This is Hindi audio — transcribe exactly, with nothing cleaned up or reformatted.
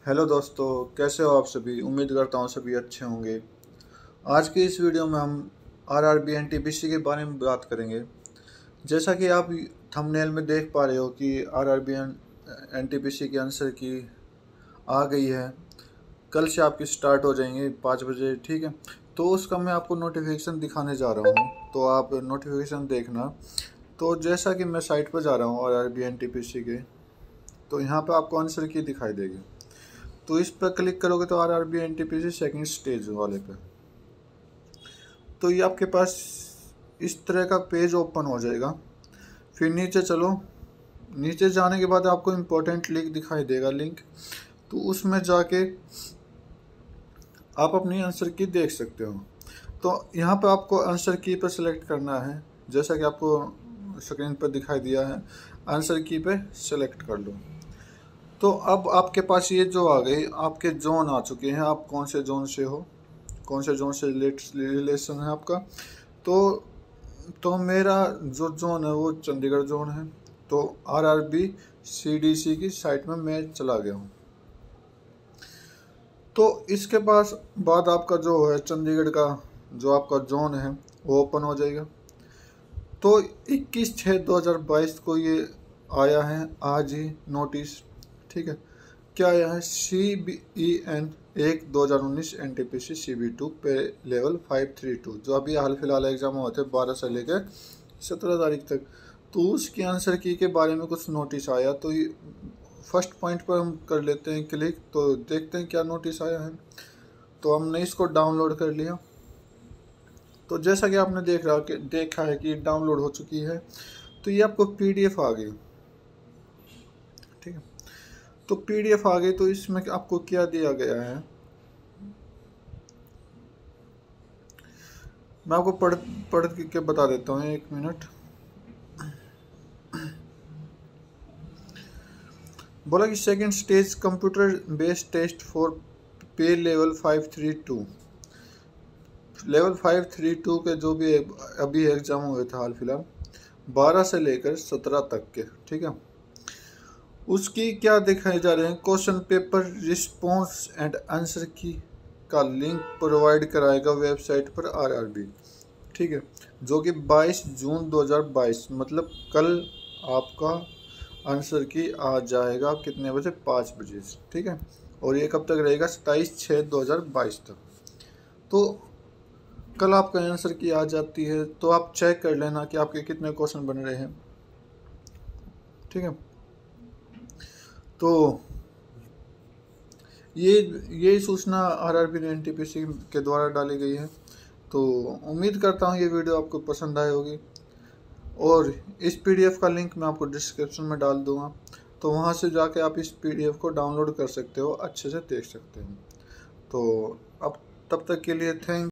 हेलो दोस्तों, कैसे हो आप सभी। उम्मीद करता हूँ सभी अच्छे होंगे। आज की इस वीडियो में हम आरआरबी एनटीपीसी के बारे में बात करेंगे। जैसा कि आप थंबनेल में देख पा रहे हो कि आरआरबी एनटीपीसी की आंसर की आ गई है। कल से आपकी स्टार्ट हो जाएंगे पाँच बजे, ठीक है। तो उसका मैं आपको नोटिफिकेशन दिखाने जा रहा हूँ, तो आप नोटिफिकेशन देखना। तो जैसा कि मैं साइट पर जा रहा हूँ आरआरबी एनटीपीसी के, तो यहाँ पर आपको आंसर की दिखाई देगी। तो इस पर क्लिक करोगे तो आरआरबी एनटीपीसी सेकंड स्टेज वाले पे, तो ये आपके पास इस तरह का पेज ओपन हो जाएगा। फिर नीचे चलो, नीचे जाने के बाद आपको इम्पोर्टेंट लिंक दिखाई देगा लिंक, तो उसमें जाके आप अपनी आंसर की देख सकते हो। तो यहाँ पर आपको आंसर की पर सिलेक्ट करना है, जैसा कि आपको स्क्रीन पर दिखाई दिया है। आंसर की पे सिलेक्ट कर लो। तो अब आपके पास ये जो आ गई, आपके जोन आ चुके हैं। आप कौन से जोन से हो, कौन से जोन से रिलेशन है आपका। तो तो मेरा जो जोन है वो चंडीगढ़ जोन है। तो आरआरबी सीडीसी की साइट में मैं चला गया हूँ। तो इसके पास बाद आपका जो है चंडीगढ़ का जो आपका जोन है वो ओपन हो जाएगा। तो इक्कीस छः दो हज़ार बाईस को ये आया है आज ही नोटिस, ठीक है। क्या आया है, सी बी ई एन एक दो हज़ार उन्नीस N T P C C B two pay level five three two, जो अभी हाल फिलहाल एग्जाम हुए थे बारह से लेकर सत्रह तारीख तक। तो उसकी आंसर की के बारे में कुछ नोटिस आया। तो ये फर्स्ट पॉइंट पर हम कर लेते हैं क्लिक, तो देखते हैं क्या नोटिस आया है। तो हमने इसको डाउनलोड कर लिया। तो जैसा कि आपने देख रहा कि देखा है कि डाउनलोड हो चुकी है। तो ये आपको पी डी एफ आ गई, ठीक है। तो पीडीएफ आ गई। तो इसमें आपको क्या दिया गया है, मैं आपको पढ़ पढ़ के बता देता हूँ, एक मिनट। बोला कि second stage computer based test for pay level five three two. Level five three two के जो भी अभी एग्जाम हुए थे हाल फिलहाल बारह से लेकर सत्रह तक के, ठीक है। उसकी क्या दिखाए जा रहे हैं, question paper response and answer key का लिंक प्रोवाइड कराएगा वेबसाइट पर आरआरबी, ठीक है। जो कि बाईस जून दो हज़ार बाईस, मतलब कल आपका आंसर की आ जाएगा कितने बजे, पाँच बजे, ठीक है। और ये कब तक रहेगा, सत्ताईस छः दो हज़ार बाईस तक। तो कल आपका आंसर की आ जाती है, तो आप चेक कर लेना कि आपके कितने क्वेश्चन बन रहे हैं, ठीक है। तो ये ये सूचना आरआरबी एनटीपीसी के द्वारा डाली गई है। तो उम्मीद करता हूँ ये वीडियो आपको पसंद आई होगी। और इस पीडीएफ का लिंक मैं आपको डिस्क्रिप्शन में डाल दूँगा, तो वहाँ से जाके आप इस पीडीएफ को डाउनलोड कर सकते हो, अच्छे से देख सकते हो। तो अब तब तक के लिए थैंक